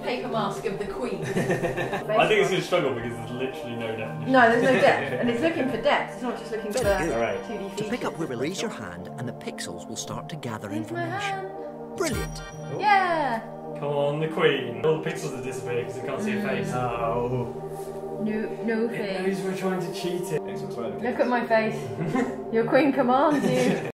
paper mask of the Queen. I think it's going to struggle because there's literally no definition. No, there's no depth, and it's looking for depth. It's not just looking for 2D features. To pick up, raise your hand, and the pixels will start to gather Here's my information. hand. Brilliant. Yeah. Come on, the Queen. All the pixels are disappearing because they can't see her face. Oh. No face. It knows we're trying to cheat it. Look at my face. Your Queen commands you.